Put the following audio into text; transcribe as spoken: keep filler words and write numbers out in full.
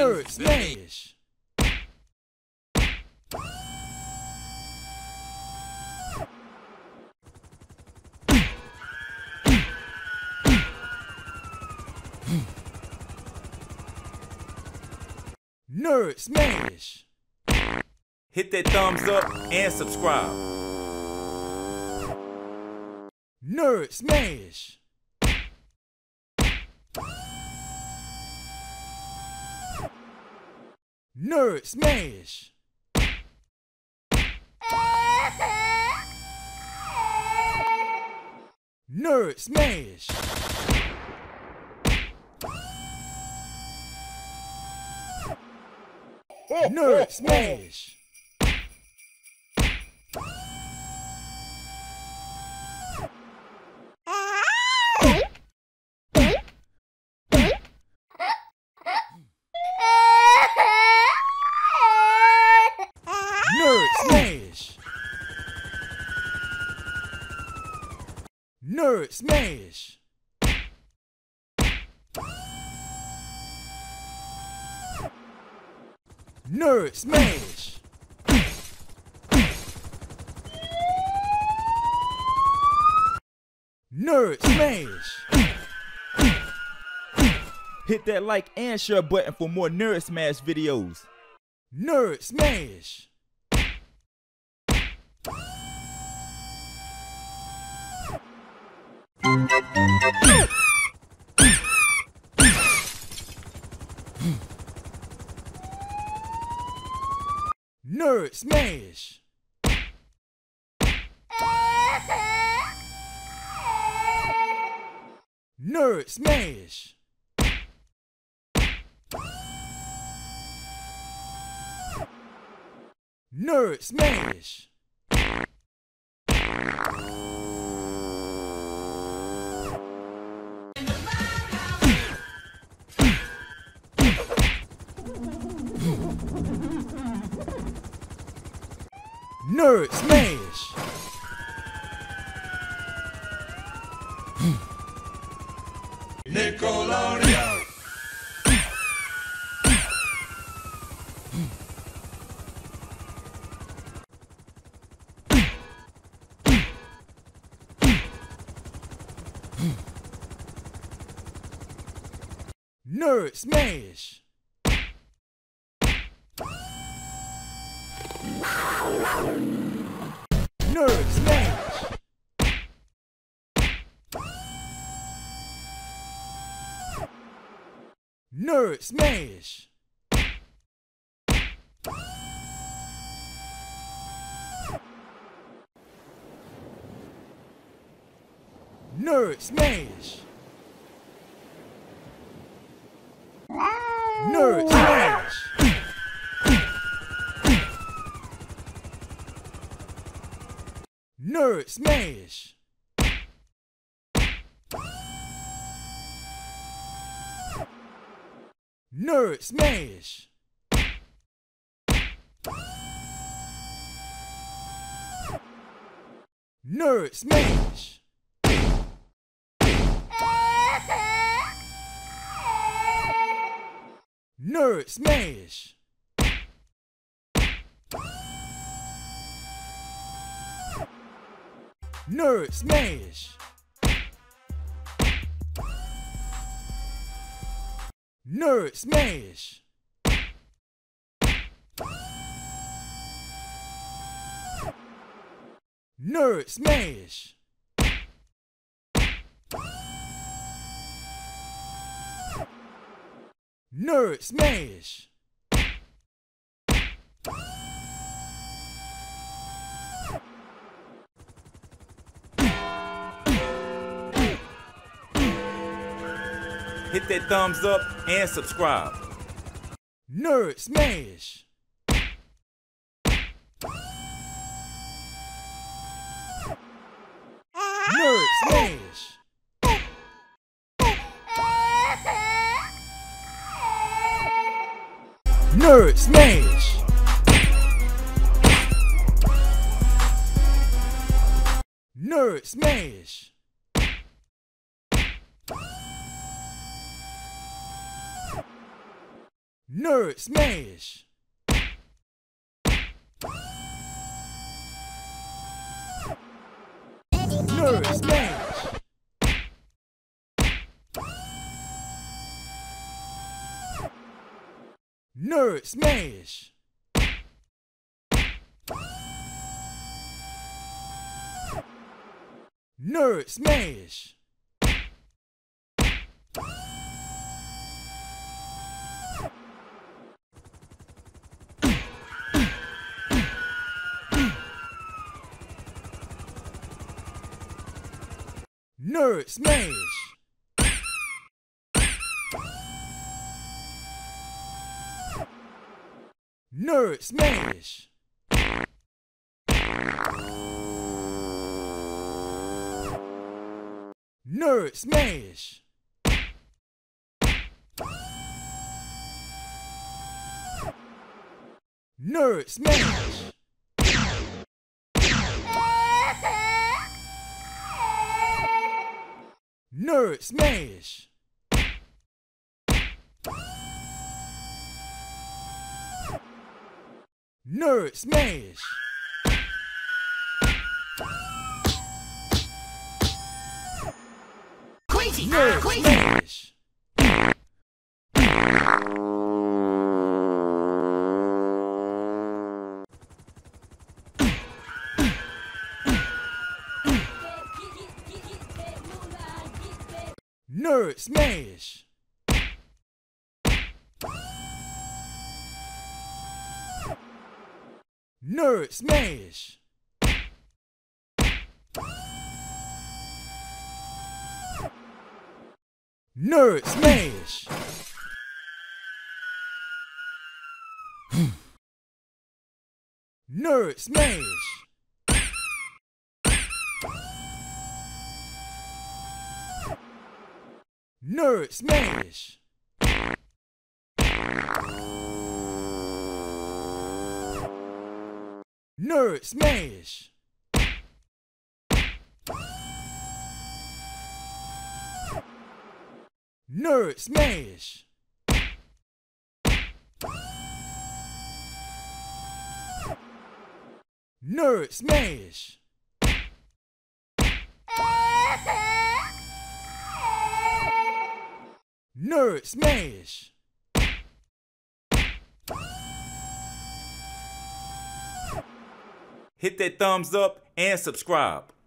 Nerd Smash. Nerd Smash. Hit that thumbs up and subscribe. Nerd Smash. Nerd Smash. Nerd Smash. Nerd Smash. Nerd Smash. Nerd Smash. Nerd Smash. Nerd Smash. Hit that like and share button for more Nerd Smash videos. Nerd Smash. Nerd Smash. Nerd Smash. Nerd Smash. Nerd Smash. Nickelodeon. Nerd Smash. Nerd Smash. Nerd Smash. Nerd Smash. Nerd Smash. Nerd Smash. Nerd Smash. Nerd Smash. Nerd Smash. Nerd Smash. Nerd Smash. Nerd Smash. Nerd Smash. Hit that thumbs up and subscribe. Nerd Smash. Nerd Smash. Nerd Smash. Nerd Smash. Nerd smash. Nerd smash. Nerd smash. Nerd smash. Nerd smash. Nerd smash. Nerd smash. Nerd smash. Nerd smash. Nerd smash. Crazy, Nerd crazy. smash. Nerd smash. Nerd smash. Nerd smash. Nerd smash. Nerd smash. Nerd smash. Nerd smash. Nerd smash. Nerd smash. Hit that thumbs up and subscribe.